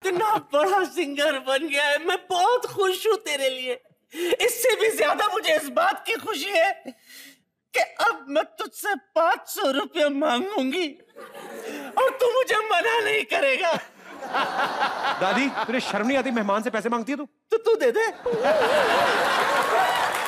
कितना बड़ा सिंगर बन गया है। मैं बहुत खुश हूँ तेरे लिए। इससे भी ज्यादा मुझे इस बात की खुशी है कि अब मैं तुझसे 500 रुपये मांगूंगी और तू मुझे मना नहीं करेगा। दादी तुझे शर्म नहीं आती? मेहमान से पैसे मांगती है तू? तो तू दे दे।